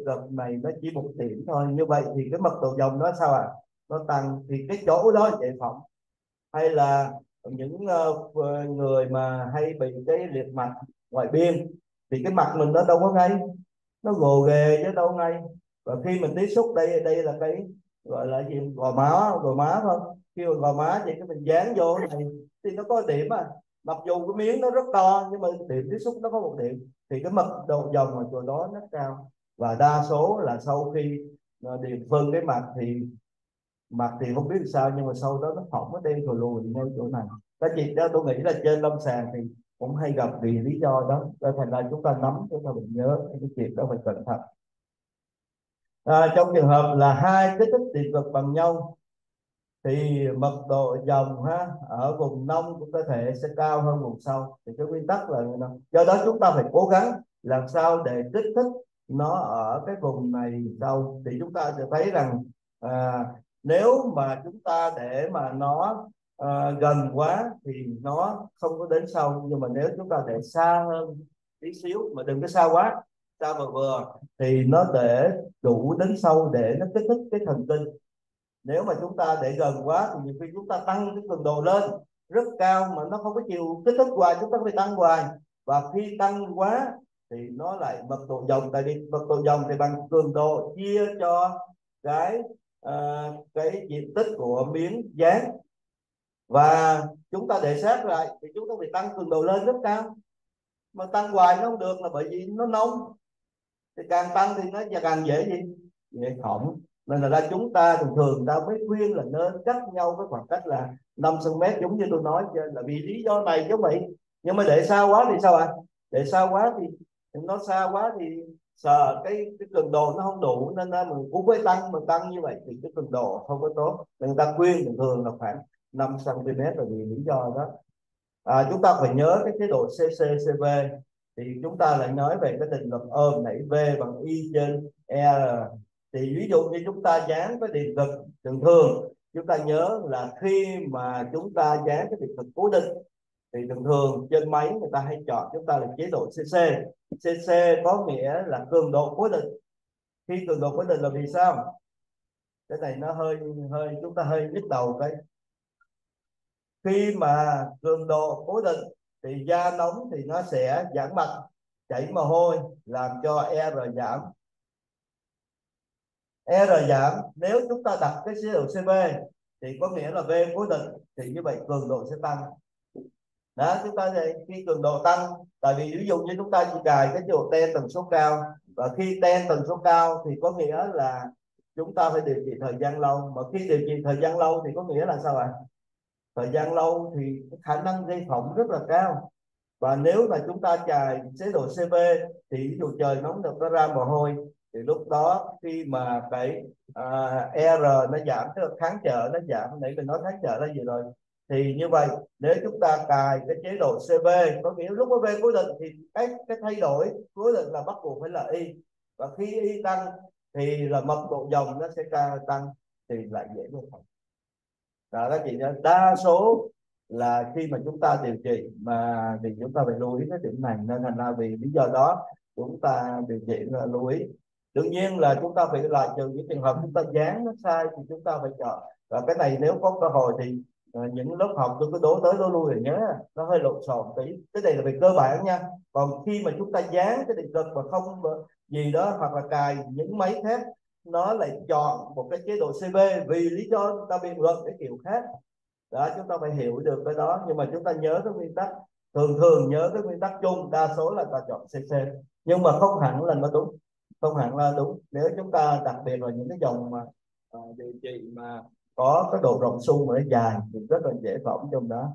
cực này nó chỉ 1 điểm thôi, như vậy thì cái mật độ dòng nó sao nó tăng, thì cái chỗ đó giải phóng. Hay là những người mà hay bị cái liệt mặt ngoại biên thì cái mặt mình nó đâu có ngay, nó gồ ghề chứ đâu ngay. Và khi mình tiếp xúc đây, đây là cái gọi là gì, gò má không, khi mà gò má thì cái mình dán vô này thì nó có điểm mặc dù cái miếng nó rất to nhưng mà điểm tiếp xúc nó có 1 điểm, thì cái mật độ dòng ở chỗ đó nó cao. Và đa số là sau khi điền phân cái mặt thì không biết sao, nhưng mà sau đó nó phỏng, nó đen thùi lùi ngay chỗ này. Các chị đó, tôi nghĩ là trên lâm sàng thì cũng hay gặp vì lý do đó, cho thành ra chúng ta nắm, chúng ta phải nhớ cái chuyện đó, phải cẩn thận. Trong trường hợp là hai kích thích điện cực bằng nhau thì mật độ dòng ở vùng nông của cơ thể sẽ cao hơn vùng sau, thì cái nguyên tắc là do đó chúng ta phải cố gắng làm sao để kích thích nó ở cái vùng này sau. Thì chúng ta sẽ thấy rằng à, nếu mà chúng ta để mà nó gần quá thì nó không có đến sâu, nhưng mà nếu chúng ta để xa hơn tí xíu, mà đừng có xa quá, xa vừa vừa, thì nó để đủ đến sâu để nó kích thích cái thần kinh. Nếu mà chúng ta để gần quá thì nhiều khi chúng ta tăng cái cường độ lên rất cao mà nó không có chịu kích thích hoài, chúng ta phải tăng hoài. Và khi tăng quá thì nó lại mật độ dòng, tại vì mật độ dòng thì bằng cường độ chia cho cái cái diện tích của miếng dán. Và chúng ta để sát lại thì chúng ta phải tăng cường độ lên rất cao, mà tăng hoài nó không được, là bởi vì nó nông, thì càng tăng thì nó càng dễ gì, dễ hỏng. Nên là chúng ta thường thường ta mới khuyên là nên cách nhau cái khoảng cách là 5 cm, giống như tôi nói, là vì lý do này giống vậy. Nhưng mà để xa quá thì sao để xa quá thì nó xa quá thì sợ cái cường độ nó không đủ, nên là mình cũng phải tăng, mà tăng như vậy thì cái cường độ không có tốt. Nên người ta khuyên thường thường là khoảng 5 cm, là vì lý do đó. Chúng ta phải nhớ cái chế độ CCCV. Thì chúng ta lại nói về cái định luật ôm đẩy V bằng I trên R. Thì ví dụ như chúng ta dán cái điện cực, thường thường chúng ta nhớ là khi mà chúng ta dán cái điện cực cố định thì thường thường trên máy người ta hay chọn chúng ta là chế độ CC. CC có nghĩa là cường độ cố định. Khi cường độ cố định là vì sao? Cái này nó hơi hơi chúng ta hơi nhức đầu cái. Khi mà cường độ cố định thì da nóng thì nó sẽ giãn mạch, chảy mồ hôi, làm cho R giảm. R giảm, nếu chúng ta đặt cái chế độ CB thì có nghĩa là V cố định, thì như vậy cường độ sẽ tăng. Đó, chúng ta thấy khi cường độ tăng, tại vì ví dụ như chúng ta chỉ cài cái chế độ ten tần số cao, và khi ten tần số cao thì có nghĩa là chúng ta phải điều trị thời gian lâu. Mà khi điều trị thời gian lâu thì có nghĩa là sao thời gian lâu thì khả năng gây phỏng rất là cao. Và nếu mà chúng ta cài chế độ CB thì ví dụ trời nóng được nó ra mồ hôi, thì lúc đó khi mà cái R nó giảm, tức là kháng trợ nó giảm, nãy mình nói kháng trợ là gì rồi, thì như vậy nếu chúng ta cài cái chế độ CB, có nghĩa lúc V cố định thì cái thay đổi cố định là bắt buộc phải là Y, và khi Y tăng thì là mật độ dòng nó sẽ tăng, thì lại dễ gây phỏng. Đó các chị nhớ, đa số là khi mà chúng ta điều trị mà thì chúng ta phải lưu ý cái điểm này, nên thành ra vì lý do đó chúng ta điều trị là lưu ý. Đương nhiên là chúng ta phải loại trừ những trường hợp chúng ta dán nó sai thì chúng ta phải chọn. Và cái này nếu có cơ hội thì những lớp học tôi cứ đố tới đố lui để nhớ, nó hơi lộn xộn tí, cái này là về cơ bản nha. Còn khi mà chúng ta dán cái điện cực mà không gì đó, hoặc là cài những máy thép, nó lại chọn một cái chế độ CB vì lý do ta biện luận cái kiểu khác. Đó, chúng ta phải hiểu được cái đó, nhưng mà chúng ta nhớ cái nguyên tắc, thường thường nhớ cái nguyên tắc chung, đa số là ta chọn CC, nhưng mà không hẳn là nó đúng, không hẳn là đúng. Nếu chúng ta đặc biệt là những cái dòng mà điều trị mà có cái độ rộng xung mà nó dài thì rất là dễ phỏng trong đó.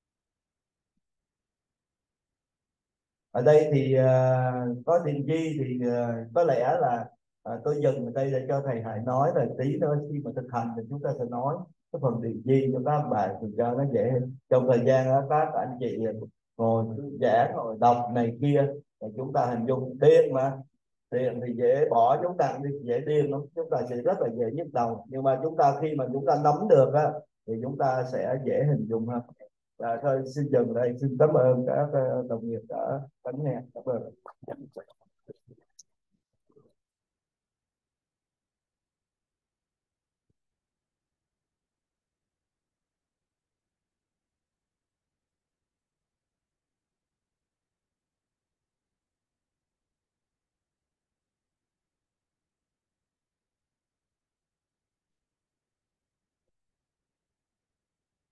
Ở đây thì có điện chi thì có lẽ là tôi dừng ở đây để cho thầy Hải nói, rồi tí nữa khi mà thực hành thì chúng ta sẽ nói cái phần điện chi cho các bạn, thì cho nó dễ. Trong thời gian đó các anh chị ngồi giảng ngồi đọc này kia, thì chúng ta hình dung điên mà, điên thì dễ bỏ, chúng ta đi dễ điên lắm, chúng ta sẽ rất là dễ nhức đầu. Nhưng mà chúng ta khi mà chúng ta nắm được thì chúng ta sẽ dễ hình dung hơn. Thôi xin dừng đây, xin cảm ơn các đồng nghiệp đã lắng nghe. Cảm ơn.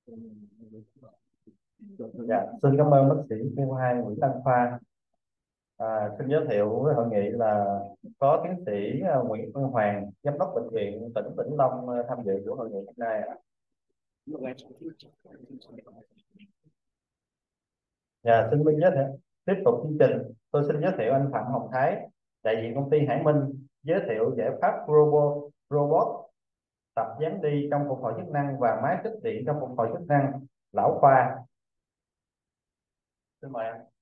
Dạ, xin cảm ơn bác sĩ chuyên khoa Nguyễn Đăng Khoa. Xin giới thiệu với hội nghị là có tiến sĩ Nguyễn Văn Hoàng, giám đốc bệnh viện tỉnh Vĩnh Long tham dự của hội nghị hôm nay ạ. Dạ, xin giới thiệu tiếp tục chương trình. Tôi xin giới thiệu anh Phạm Hồng Thái, đại diện công ty Hải Minh, giới thiệu giải pháp robot tập dáng đi trong phục hồi chức năng và máy kích điện trong phục hồi chức năng lão khoa. Xin mời anh.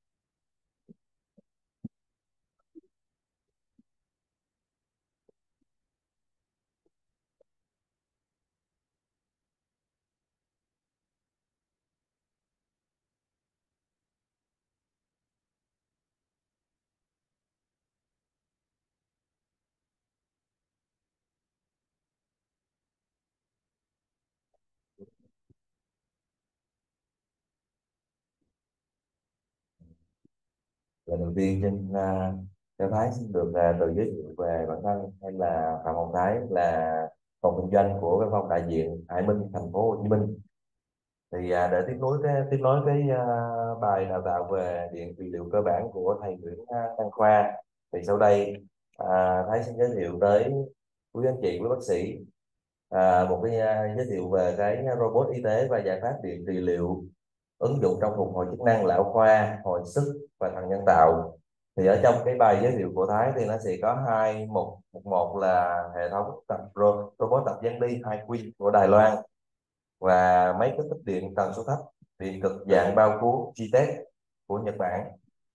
Lần đầu tiên cho Thái xin được tự giới thiệu về bản thân. Hay là Phạm Hồng Thái là phòng kinh doanh của văn phòng đại diện Hải Minh thành phố Hồ Chí Minh. Thì để tiếp nối cái bài đào tạo về điện trị liệu cơ bản của thầy Nguyễn Đăng Khoa, thì sau đây Thái xin giới thiệu tới quý anh chị, quý bác sĩ một cái giới thiệu về cái robot y tế và giải pháp điện trị liệu ứng dụng trong phục hồi chức năng lão khoa, hồi sức và thận nhân tạo. Thì ở trong cái bài giới thiệu của Thái thì nó sẽ có hai một là hệ thống robot tập dáng đi iQueen của Đài Loan, và máy kích thích điện tần số thấp điện cực dạng bao cuốn GTEC của Nhật Bản.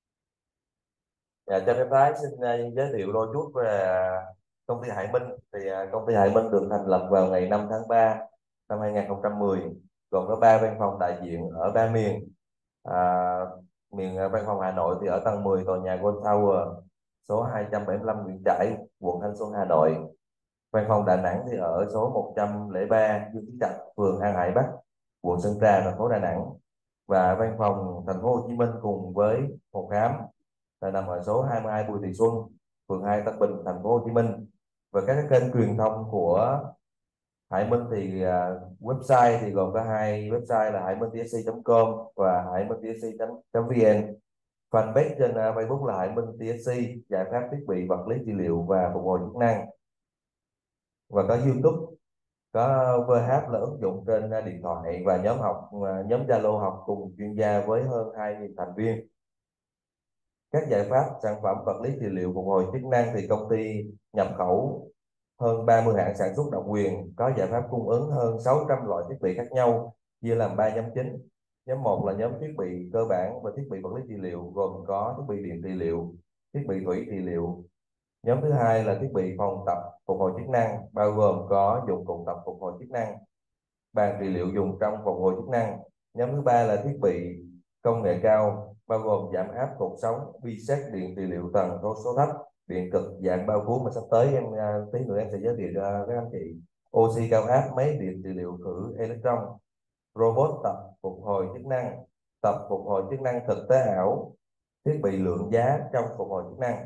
Cho phép Thái xin giới thiệu đôi chút về công ty Hải Minh. Thì công ty Hải Minh được thành lập vào ngày 5 tháng 3 năm 2010, gồm có 3 văn phòng đại diện ở 3 miền. à, Văn phòng Hà Nội thì ở tầng 10 tòa nhà Gold Tower, số 275 Nguyễn Trãi, quận Thanh Xuân, Hà Nội. Văn phòng Đà Nẵng thì ở số 103 Dương Trí Trạch, phường An Hải Bắc, quận Sơn Trà, thành phố Đà Nẵng. Và văn phòng thành phố Hồ Chí Minh cùng với phòng khám là nằm ở số 22 Bùi Thị Xuân, phường 2 Tân Bình, thành phố Hồ Chí Minh. Và các cái kênh truyền thông của Hải Minh thì website thì gồm có hai website là haiminhsc.com và haiminhsc.vn. Fanpage trên Facebook là Hải Minh TSC, giải pháp thiết bị vật lý trị liệu và phục hồi chức năng. Và có YouTube, có VH là ứng dụng trên điện thoại, và nhóm Zalo học cùng chuyên gia với hơn 2.000 thành viên. Các giải pháp sản phẩm vật lý trị liệu phục hồi chức năng thì công ty nhập khẩu hơn 30 hãng sản xuất độc quyền, có giải pháp cung ứng hơn 600 loại thiết bị khác nhau, chia làm 3 nhóm chính. Nhóm 1 là nhóm thiết bị cơ bản và thiết bị vật lý trị liệu, gồm có thiết bị điện trị liệu, thiết bị thủy trị liệu. Nhóm thứ hai là thiết bị phòng tập phục hồi chức năng, bao gồm có dụng cụ tập phục hồi chức năng, bàn trị liệu dùng trong phục hồi chức năng. Nhóm thứ ba là thiết bị công nghệ cao, bao gồm giảm áp cột sống, vi xét điện trị liệu tần số thấp, điện cực dạng bao cuốn, mà sắp tới tí nữa em sẽ giới thiệu cho các anh chị. Oxy cao áp, máy điện trị liệu khử electron, robot tập phục hồi chức năng, tập phục hồi chức năng thực tế ảo, thiết bị lượng giá trong phục hồi chức năng.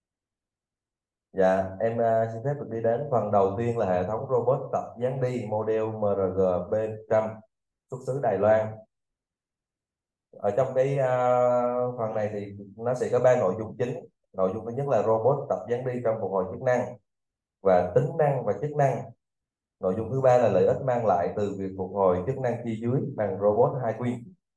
Dạ, em xin phép được đi đến phần đầu tiên là hệ thống robot tập dáng đi model MRG B100, xuất xứ Đài Loan. Ở trong cái phần này thì nó sẽ có 3 nội dung chính. Nội dung thứ nhất là robot tập dáng đi trong phục hồi chức năng và tính năng và chức năng. Nội dung thứ ba là lợi ích mang lại từ việc phục hồi chức năng chi dưới bằng robot iQueen.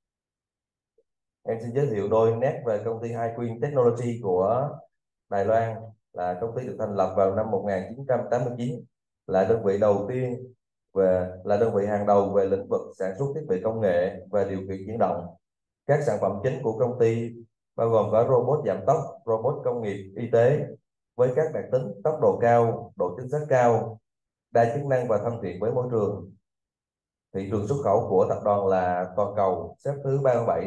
Em xin giới thiệu đôi nét về công ty iQueen Technology của Đài Loan. Là công ty được thành lập vào năm 1989, là đơn vị đầu tiên là đơn vị hàng đầu về lĩnh vực sản xuất thiết bị công nghệ và điều khiển chuyển động. Các sản phẩm chính của công ty bao gồm có robot giảm tốc, robot công nghiệp y tế với các đặc tính tốc độ cao, độ chính xác cao, đa chức năng và thân thiện với môi trường. Thị trường xuất khẩu của tập đoàn là toàn cầu, xếp thứ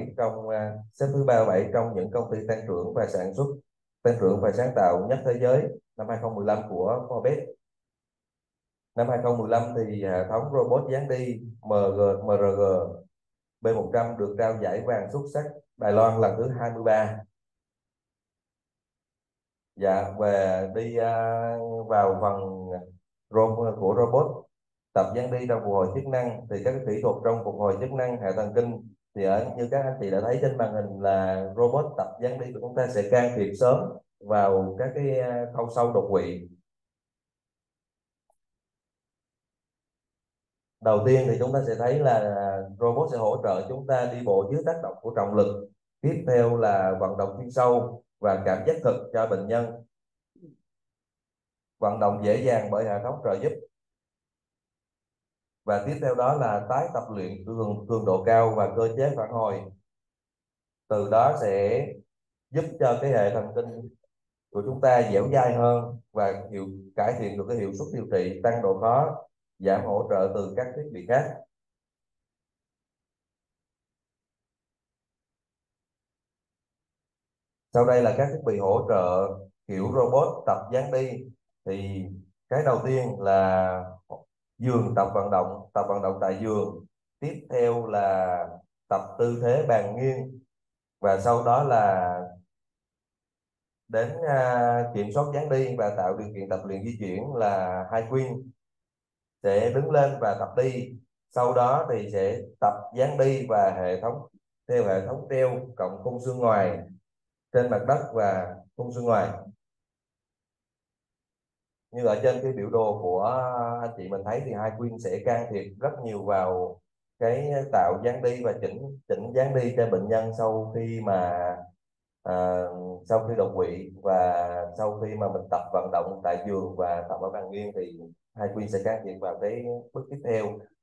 37 trong những công ty tăng trưởng và sáng tạo nhất thế giới năm 2015 của Forbes. Năm 2015 thì hệ thống robot dáng đi MRG B100 được trao giải vàng xuất sắc Đài Loan lần thứ 23. Dạ, về đi vào phần của robot tập gián đi trong phục hồi chức năng thì các cái kỹ thuật trong phục hồi chức năng hệ thần kinh thì như các anh chị đã thấy trên màn hình là robot tập gián đi của chúng ta sẽ can thiệp sớm vào các cái khâu sâu đột quỵ. Đầu tiên thì chúng ta sẽ thấy là robot sẽ hỗ trợ chúng ta đi bộ dưới tác động của trọng lực. Tiếp theo là vận động chuyên sâu và cảm giác thực cho bệnh nhân. Vận động dễ dàng bởi hệ thống trợ giúp. Và tiếp theo đó là tái tập luyện cường độ cao và cơ chế phản hồi. Từ đó sẽ giúp cho cái hệ thần kinh của chúng ta dẻo dai hơn và cải thiện được cái hiệu suất điều trị, tăng độ khó, giảm hỗ trợ từ các thiết bị khác. Sau đây là các thiết bị hỗ trợ kiểu robot tập dáng đi. Thì cái đầu tiên là giường tập vận động tại giường. Tiếp theo là tập tư thế bàn nghiêng. Và sau đó là đến kiểm soát dáng đi và tạo điều kiện tập luyện di chuyển là hai khuyên sẽ đứng lên và tập đi. Sau đó thì sẽ tập dáng đi và theo hệ thống treo cộng khung xương ngoài trên mặt đất và khung xương ngoài. Như ở trên cái biểu đồ của anh chị mình thấy thì hai khuyên sẽ can thiệp rất nhiều vào cái tạo dáng đi và chỉnh dáng đi cho bệnh nhân sau khi mà à, sau khi đột quỵ và sau khi mà mình tập vận động tại giường và tập ở bàn nghiêng thì hai khuyên sẽ can thiệp vào cái bước tiếp theo.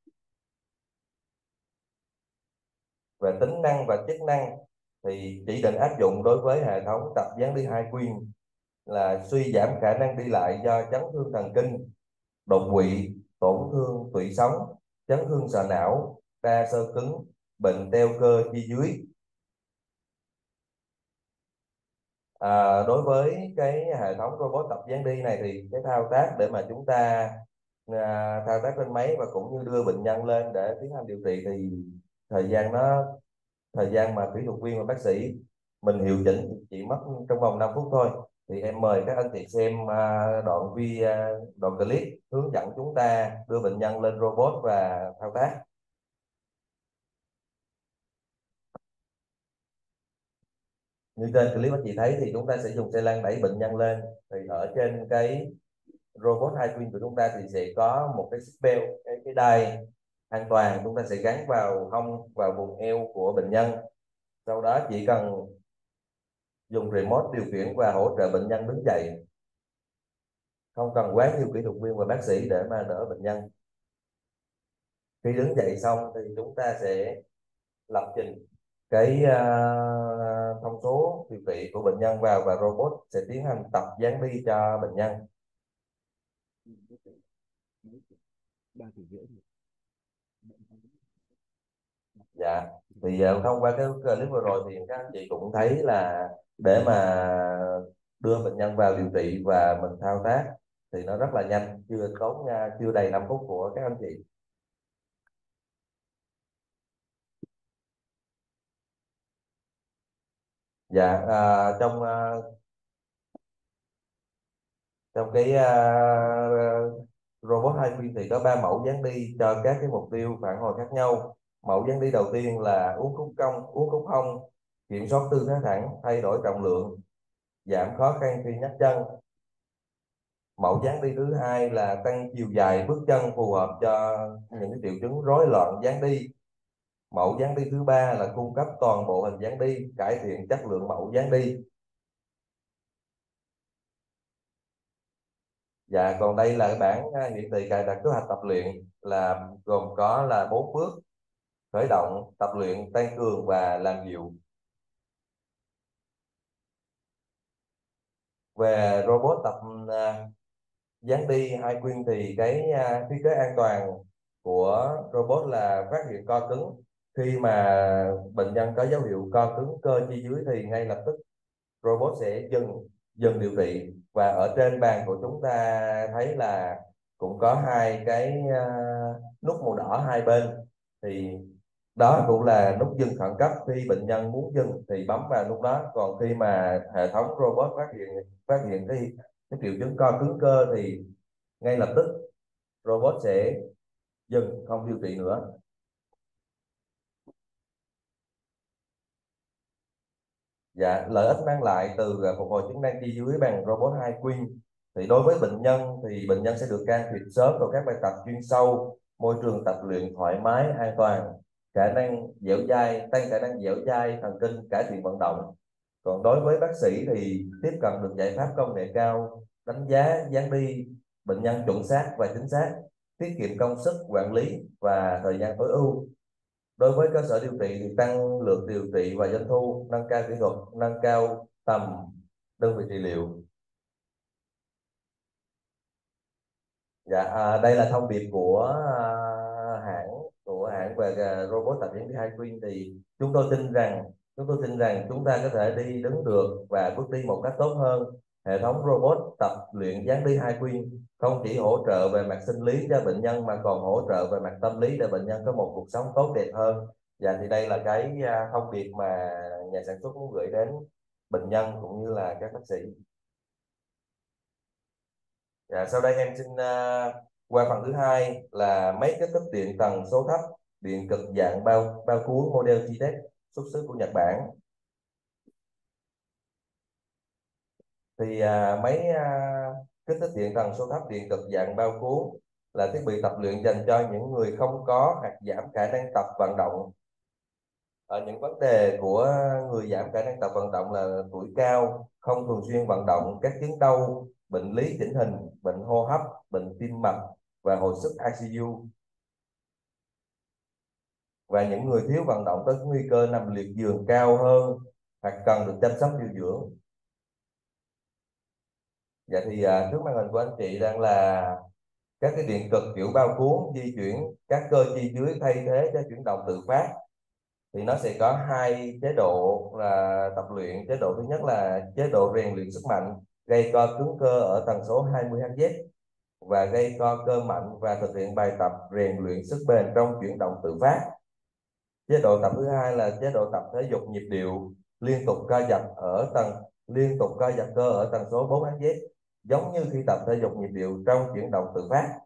Về tính năng và chức năng thì chỉ định áp dụng đối với hệ thống tập dáng đi hai khuyên là suy giảm khả năng đi lại do chấn thương thần kinh, đột quỵ, tổn thương tủy sống, chấn thương sọ não, đa xơ cứng, bệnh teo cơ chi dưới. Đối với cái hệ thống robot tập dáng đi này thì cái thao tác để mà chúng ta thao tác lên máy và cũng như đưa bệnh nhân lên để tiến hành điều trị thì thời gian nó thời gian mà kỹ thuật viên và bác sĩ mình hiệu chỉnh thì chỉ mất trong vòng 5 phút thôi. Thì em mời các anh chị xem đoạn clip hướng dẫn chúng ta đưa bệnh nhân lên robot và thao tác. Như trên clip anh chị thấy thì chúng ta sẽ dùng xe lăn đẩy bệnh nhân lên. Thì ở trên cái robot hai twin của chúng ta thì sẽ có một cái seatbelt, cái đai an toàn chúng ta sẽ gắn vào hông, vào vùng eo của bệnh nhân. Sau đó chỉ cần dùng remote điều khiển và hỗ trợ bệnh nhân đứng dậy, không cần quá nhiều kỹ thuật viên và bác sĩ để mà đỡ bệnh nhân. Khi đứng dậy xong thì chúng ta sẽ lập trình cái thông số điều trị của bệnh nhân vào và robot sẽ tiến hành tập dáng đi cho bệnh nhân. Dạ, thì thông qua cái clip vừa rồi thì các anh chị cũng thấy là để mà đưa bệnh nhân vào điều trị và mình thao tác thì nó rất là nhanh, chưa đầy 5 phút của các anh chị. Dạ, trong cái robot hai khuyên thì có 3 mẫu dáng đi cho các cái mục tiêu phản hồi khác nhau. Mẫu dáng đi đầu tiên là uốn khúc hông, kiểm soát tư thế thẳng, thay đổi trọng lượng, giảm khó khăn khi nhấc chân. Mẫu dáng đi thứ hai là tăng chiều dài bước chân phù hợp cho những cái triệu chứng rối loạn dáng đi. Mẫu dáng đi thứ ba là cung cấp toàn bộ hình dáng đi, cải thiện chất lượng mẫu dáng đi. Dạ, còn đây là cái bản hiển thị cài đặt kế hoạch tập luyện là gồm có là 4 bước: khởi động, tập luyện, tăng cường và làm dịu. Về robot tập dáng đi hai khuyên thì cái thiết kế an toàn của robot là phát hiện co cứng. Khi mà bệnh nhân có dấu hiệu co cứng cơ chi dưới thì ngay lập tức robot sẽ dừng điều trị. Và ở trên bàn của chúng ta thấy là cũng có hai cái nút màu đỏ hai bên, thì đó cũng là nút dừng khẩn cấp. Khi bệnh nhân muốn dừng thì bấm vào nút đó, còn khi mà hệ thống robot phát hiện cái triệu chứng co cứng cơ thì ngay lập tức robot sẽ dừng, không điều trị nữa. Dạ, lợi ích mang lại từ phục hồi chức năng chi dưới bằng robot 2 Queen thì đối với bệnh nhân thì bệnh nhân sẽ được can thiệp sớm vào các bài tập chuyên sâu, môi trường tập luyện thoải mái, an toàn, khả năng dẻo dai, tăng khả năng dẻo dai thần kinh, cải thiện vận động. Còn đối với bác sĩ thì tiếp cận được giải pháp công nghệ cao, đánh giá dáng đi bệnh nhân chuẩn xác và chính xác, tiết kiệm công sức quản lý và thời gian tối ưu. Đối với cơ sở điều trị thì tăng lượt điều trị và doanh thu, nâng cao kỹ thuật, nâng cao tầm đơn vị trị liệu. Dạ, đây là thông điệp của hãng về robot tập luyện hai Queen. Thì chúng tôi tin rằng chúng ta có thể đi đứng được và bước đi một cách tốt hơn. Hệ thống robot tập luyện dáng đi hai Queen không chỉ hỗ trợ về mặt sinh lý cho bệnh nhân mà còn hỗ trợ về mặt tâm lý để bệnh nhân có một cuộc sống tốt đẹp hơn. Dạ, thì đây là cái thông điệp mà nhà sản xuất muốn gửi đến bệnh nhân cũng như là các bác sĩ. Dạ, sau đây em xin qua phần thứ hai là máy kết thúc điện tần số thấp, điện cực dạng bao bao cuốn model chi tiết xuất xứ của Nhật Bản. Thì kích thích điện tần số thấp, điện cực dạng bao cuốn là thiết bị tập luyện dành cho những người không có hoặc giảm khả năng tập vận động. Ở những vấn đề của người giảm khả năng tập vận động là tuổi cao, không thường xuyên vận động, các chứng đau, bệnh lý chỉnh hình, bệnh hô hấp, bệnh tim mạch và hồi sức ICU. Và những người thiếu vận động có nguy cơ nằm liệt giường cao hơn hoặc cần được chăm sóc điều dưỡng. Dạ thì trước màn hình của anh chị đang là các cái điện cực kiểu bao cuốn di chuyển các cơ chi dưới thay thế cho chuyển động tự phát. Thì nó sẽ có hai chế độ là tập luyện. Chế độ thứ nhất là chế độ rèn luyện sức mạnh, gây co cứng cơ ở tần số 20 Hz và gây co cơ mạnh và thực hiện bài tập rèn luyện sức bền trong chuyển động tự phát. Chế độ tập thứ hai là chế độ tập thể dục nhịp điệu, liên tục co giật cơ ở tần số 4 Hz, giống như khi tập thể dục nhịp điệu trong chuyển động tự phát.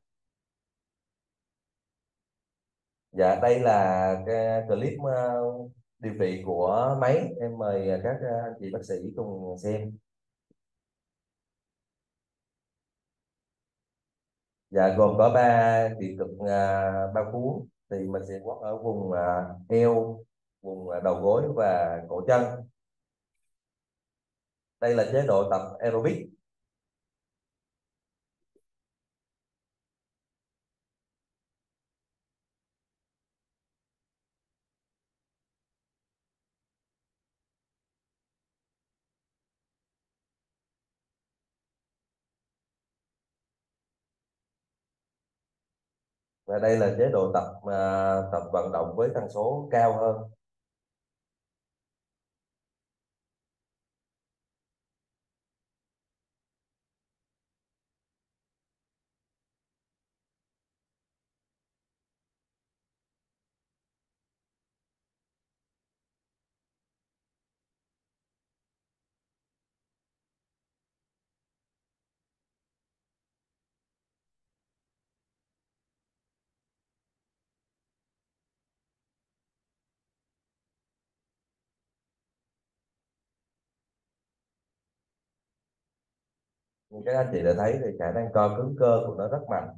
Dạ, đây là cái clip điều trị của máy. Em mời các anh chị bác sĩ cùng xem. Dạ, gồm có 3 điện cực bao cuốn. Thì mình sẽ quất ở vùng eo, vùng đầu gối và cổ chân. Đây là chế độ tập aerobic. Và đây là chế độ tập vận động với tần số cao hơn. Như các anh chị đã thấy thì khả năng co cứng cơ của nó rất mạnh.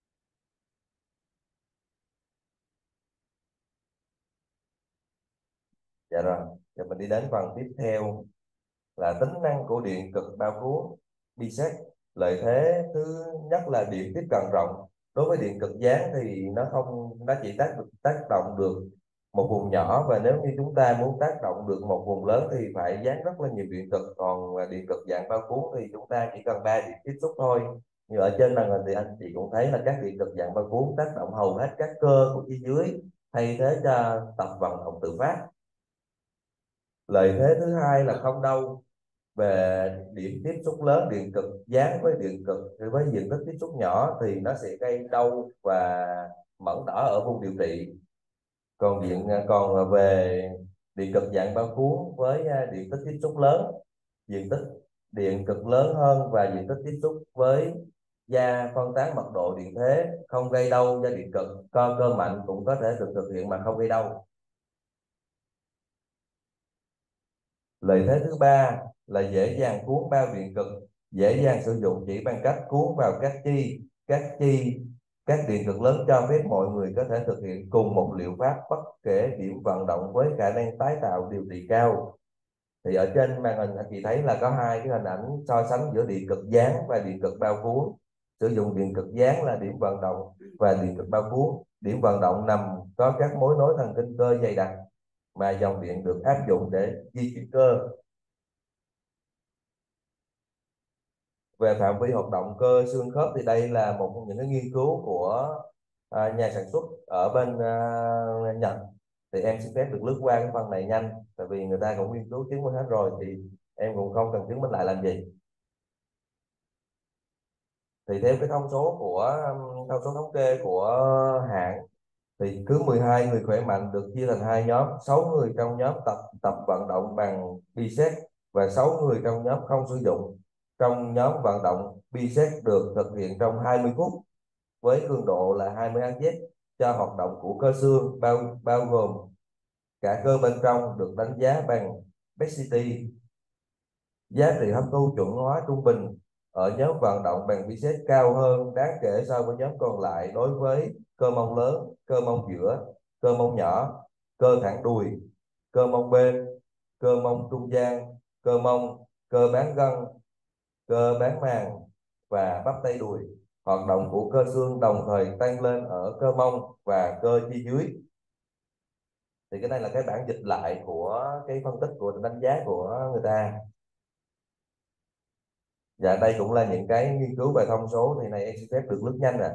Dạ rồi, giờ mình đi đến phần tiếp theo là tính năng của điện cực bao cuốn bisect. Lợi thế thứ nhất là điện tiếp cận rộng. Đối với điện cực dán thì nó chỉ tác động được một vùng nhỏ, và nếu như chúng ta muốn tác động được một vùng lớn thì phải dán rất là nhiều điện cực. Còn điện cực dạng bao cuốn thì chúng ta chỉ cần 3 điểm tiếp xúc thôi. Như ở trên màn hình thì anh chị cũng thấy là các điện cực dạng bao cuốn tác động hầu hết các cơ của chi dưới, thay thế cho tập vận động tự phát. Lợi thế thứ hai là không đau. Về điểm tiếp xúc lớn, điện cực dán với điện cực với diện tích tiếp xúc nhỏ thì nó sẽ gây đau và mẩn đỏ ở vùng điều trị. Còn về điện cực dạng bao cuốn với diện tích tiếp xúc lớn, diện tích điện cực lớn hơn và diện tích tiếp xúc với da phân tán mật độ điện thế, không gây đau da điện cực. Co cơ mạnh cũng có thể được thực hiện mà không gây đau. Lợi thế thứ ba là dễ dàng cuốn bao điện cực, dễ dàng sử dụng chỉ bằng cách cuốn vào các điện cực lớn, cho phép mọi người có thể thực hiện cùng một liệu pháp bất kể điểm vận động với khả năng tái tạo điều trị cao. Thì ở trên màn hình anh chị thấy là có hai cái hình ảnh so sánh giữa điện cực dán và điện cực bao cuốn. Sử dụng điện cực dán là điểm vận động và điện cực bao cuốn. Điểm vận động nằm có các mối nối thần kinh cơ dày đặc mà dòng điện được áp dụng để di chuyển cơ. Về phạm vi hoạt động cơ xương khớp thì đây là một trong những cái nghiên cứu của nhà sản xuất ở bên Nhật. Thì em xin phép được lướt qua cái phần này nhanh, tại vì người ta cũng nghiên cứu chứng minh hết rồi thì em cũng không cần chứng minh lại làm gì. Thì theo cái thông số thống kê của hãng, thì cứ 12 người khỏe mạnh được chia thành hai nhóm, 6 người trong nhóm tập vận động bằng bicep và 6 người trong nhóm không sử dụng. Trong nhóm vận động, bicep được thực hiện trong 20 phút với cường độ là 20 Hz cho hoạt động của cơ xương bao gồm cả cơ bên trong, được đánh giá bằng PET-CT. Giá trị hấp thu chuẩn hóa trung bình ở nhóm vận động bằng bicep cao hơn đáng kể so với nhóm còn lại đối với cơ mông lớn, cơ mông giữa, cơ mông nhỏ, cơ thẳng đùi, cơ mông bên, cơ mông trung gian, cơ mông, cơ bán gân, cơ bán màng và bắp tay đùi. Hoạt động của cơ xương đồng thời tăng lên ở cơ mông và cơ chi dưới. Thì cái này là cái bản dịch lại của cái phân tích của đánh giá của người ta. Dạ, đây cũng là những cái nghiên cứu về thông số, thì này em xin phép được lướt nhanh nè.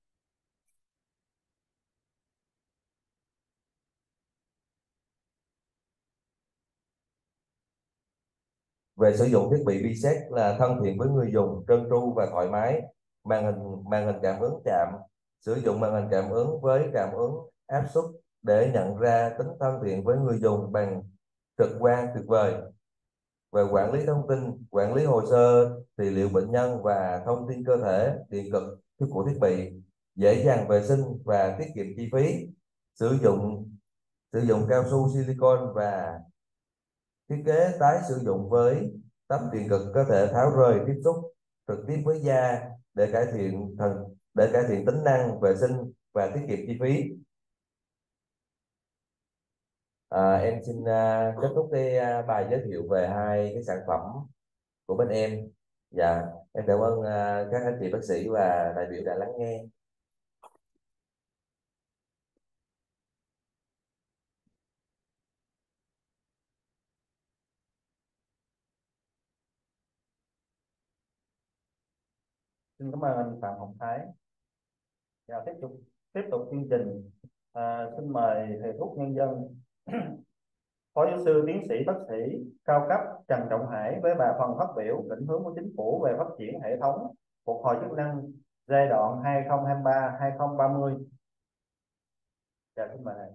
Về sử dụng thiết bị Bicep là thân thiện với người dùng, trơn tru và thoải mái. Màn hình cảm ứng chạm. Sử dụng màn hình cảm ứng với cảm ứng áp suất để nhận ra tính thân thiện với người dùng bằng trực quan tuyệt vời. Về quản lý thông tin, quản lý hồ sơ, trị liệu bệnh nhân và thông tin cơ thể điện cực của thiết bị, dễ dàng vệ sinh và tiết kiệm chi phí. Sử dụng cao su silicon và thiết kế tái sử dụng với tấm điện cực có thể tháo rời tiếp xúc trực tiếp với da để cải thiện tính năng vệ sinh và tiết kiệm chi phí. Em xin kết thúc cái bài giới thiệu về hai cái sản phẩm của bên em. Dạ, em cảm ơn các anh chị bác sĩ và đại biểu đã lắng nghe. Xin cảm ơn anh Phạm Hồng Thái. Dạ, tiếp tục chương trình. Xin mời thầy thuốc nhân dân Phó giáo sư tiến sĩ bác sĩ cao cấp Trần Trọng Hải với bài phần phát biểu định hướng của chính phủ về phát triển hệ thống phục hồi chức năng giai đoạn 2023-2030. Dạ, xin mời thầy.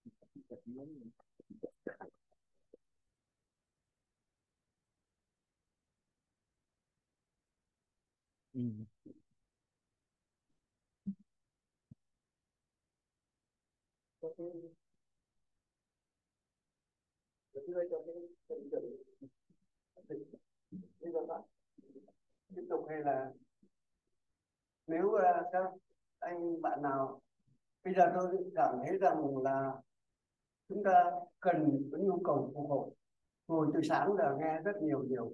Tiếp tục hay là nếu các anh bạn nào bây giờ tôi cảm thấy rằng là chúng ta cần có nhu cầu phục hồi. Ngồi từ sáng giờ nghe rất nhiều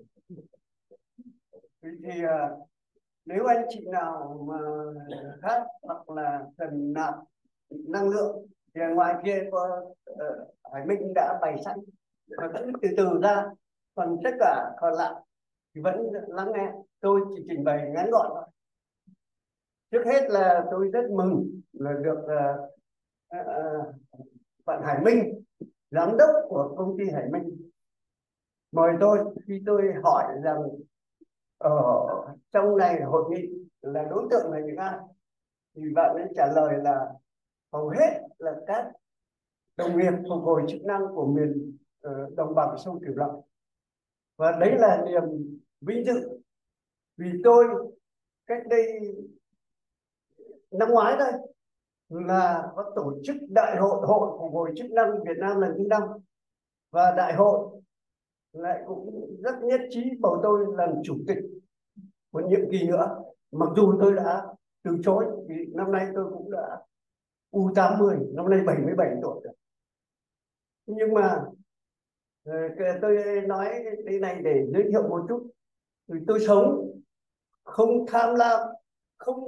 thì nếu anh chị nào mà khác hoặc là cần nạp năng lượng thì ngoài kia có Hải Minh đã bày sẵn và vẫn từ từ ra, còn tất cả còn lại thì vẫn lắng nghe. Tôi chỉ trình bày ngắn gọn thôi. Trước hết là tôi rất mừng là được bạn Hải Minh, giám đốc của công ty Hải Minh, mời tôi khi tôi hỏi rằng ở trong này hội nghị là đối tượng là những ai, thì bạn ấy trả lời là hầu hết là các đồng nghiệp phục hồi chức năng của miền đồng bằng sông Cửu Long. Và đấy là niềm vinh dự vì tôi cách đây năm ngoái thôi là có tổ chức đại hội hội phục hồi chức năng Việt Nam lần thứ 5, và đại hội lại cũng rất nhất trí bầu tôi làm chủ tịch một nhiệm kỳ nữa, mặc dù tôi đã từ chối vì năm nay tôi cũng đã U80, năm nay 77 tuổi rồi. Nhưng mà tôi nói đây này để giới thiệu một chút, vì tôi sống không tham lam, không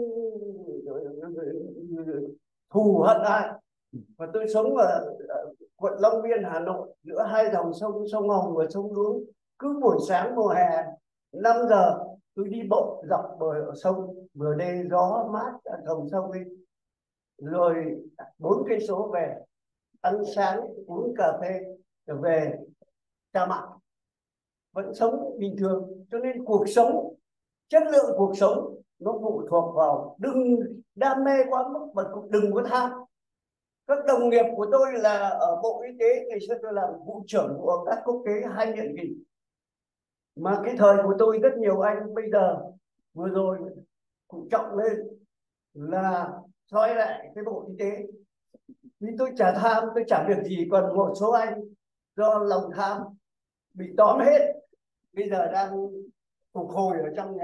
thù hận ai, và tôi sống ở quận Long Biên, Hà Nội, giữa hai dòng sông, sông Hồng và sông Đuống. Cứ buổi sáng mùa hè 5 giờ tôi đi bộ dọc bờ sông, vừa đê gió mát ở dòng sông đi, rồi 4 cây số về, ăn sáng uống cà phê rồi về Ca Mại, vẫn sống bình thường. Cho nên cuộc sống, chất lượng cuộc sống nó phụ thuộc vào đừng đam mê quá mức mà cũng đừng có tham. Các đồng nghiệp của tôi là ở Bộ Y tế, ngày xưa tôi làm vụ trưởng của các quốc tế 2 nhiệm kỳ, mà cái thời của tôi rất nhiều anh bây giờ vừa rồi cũng trọng lên là soi lại cái Bộ Y tế, vì tôi chả tham, tôi chả việc gì, còn một số anh do lòng tham bị tóm hết, bây giờ đang phục hồi ở trong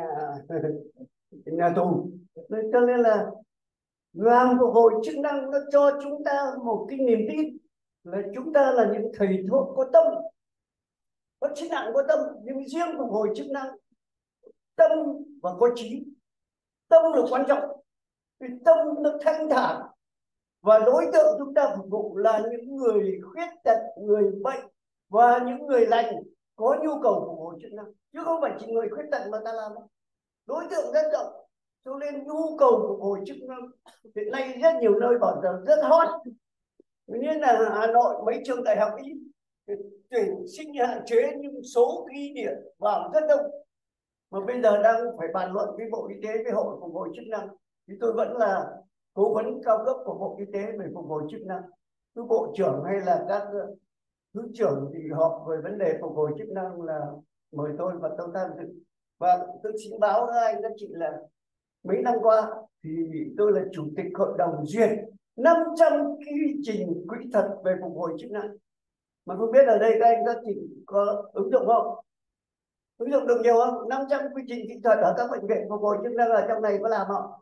nhà tù. Cho nên là làm phục hồi chức năng nó cho chúng ta một cái niềm tin là chúng ta là những thầy thuốc có tâm, có chức năng có tâm. Nhưng riêng phục hồi chức năng, tâm và có trí. Tâm là quan trọng, vì tâm nó thanh thản, và đối tượng chúng ta phục vụ là những người khuyết tật, người bệnh và những người lành có nhu cầu phục hồi chức năng, chứ không phải chỉ người khuyết tật mà ta làm. Đối tượng rất rộng, cho nên nhu cầu phục hồi chức năng hiện nay rất nhiều nơi bảo rằng rất hot. Như là Hà Nội, mấy trường đại học y tuyển sinh hạn chế nhưng số ghi điểm vào rất đông, mà bây giờ đang phải bàn luận với Bộ Y tế, với hội phục hồi chức năng. Thì tôi vẫn là cố vấn cao cấp của Bộ Y tế về phục hồi chức năng, cứ bộ trưởng hay là các thứ trưởng thì họp về vấn đề phục hồi chức năng là mời tôi và tôi tham dự. Và tôi xin báo với anh các chị là mấy năm qua thì tôi là chủ tịch hội đồng duyệt 500 quy trình kỹ thuật về phục hồi chức năng. Mà không biết ở đây các anh các chị có ứng dụng không? Ứng dụng được nhiều không? 500 quy trình kỹ thuật ở các bệnh viện phục hồi chức năng ở trong này có làm không?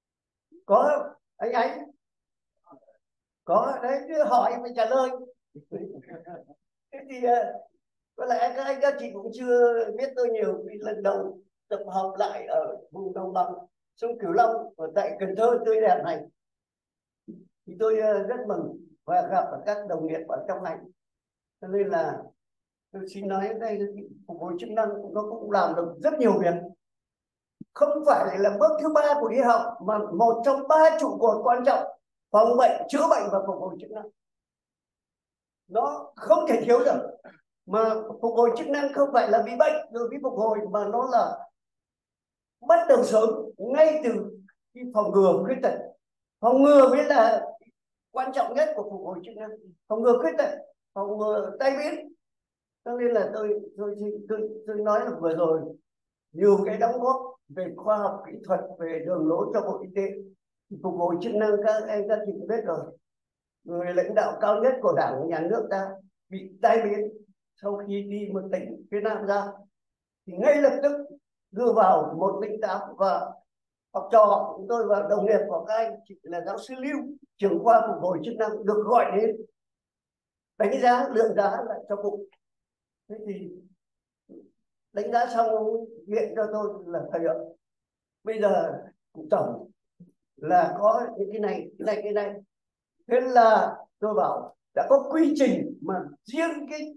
Có anh ấy có đấy, cứ hỏi phải trả lời. Thế thì có lẽ các anh các chị cũng chưa biết tôi nhiều, vì lần đầu tập hợp lại ở vùng đồng bằng sông Cửu Long ở tại Cần Thơ tươi đẹp này, thì tôi rất mừng và gặp các đồng nghiệp ở trong này. Cho nên là tôi xin nói đây, phục hồi chức năng nó cũng làm được rất nhiều việc, không phải là bước thứ 3 của y học, mà một trong 3 trụ cột quan trọng: phòng bệnh, chữa bệnh và phục hồi chức năng. Nó không thể thiếu được. Mà phục hồi chức năng không phải là bị bệnh rồi mới phục hồi, mà nó là bắt đầu sớm, ngay từ khi phòng ngừa khuyết tật. Phòng ngừa mới là quan trọng nhất của phục hồi chức năng. Phòng ngừa khuyết tật, phòng ngừa tai biến. Cho nên là tôi nói là vừa rồi nhiều cái đóng góp về khoa học kỹ thuật, về đường lối cho Bộ Y tế. Phục hồi chức năng các anh các chị biết rồi, người lãnh đạo cao nhất của Đảng nhà nước ta bị tai biến sau khi đi một tỉnh phía Nam ra, thì ngay lập tức đưa vào 108, và học trò của tôi và đồng nghiệp của các anh chị là giáo sư Lưu, trưởng khoa phục hồi chức năng, được gọi đến đánh giá lượng giá lại cho cụ. Thế thì đánh giá xong viện cho tôi là thầy ạ, bây giờ cụ tổng là có những cái này. Thế là tôi bảo đã có quy trình, mà riêng cái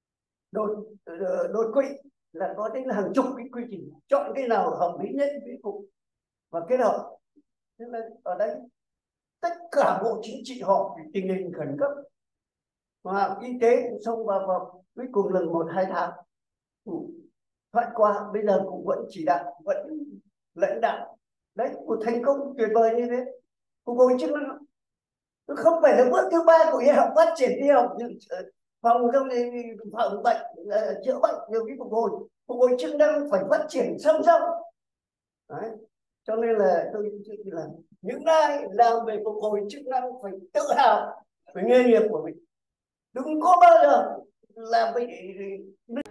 đột quỵ là có đến hàng chục cái quy trình, chọn cái nào hợp lý nhất với cụ và kết hợp. Thế là ở đây tất cả bộ chính trị họp vì tình hình khẩn cấp, và y tế cũng xông vào cuối cùng lần 1-2 tháng thoát qua. Bây giờ cũng vẫn chỉ đạo, vẫn lãnh đạo đấy, một thành công tuyệt vời như thế. Phục hồi chức năng nó không phải là bước thứ 3 của y học, phát triển y học phòng không phòng bệnh, chữa bệnh, rồi cái phục hồi chức năng phải phát triển song song. Cho nên là tôi nghĩ là những ai làm về phục hồi chức năng phải tự hào về nghề nghiệp của mình, đừng có bao giờ làm về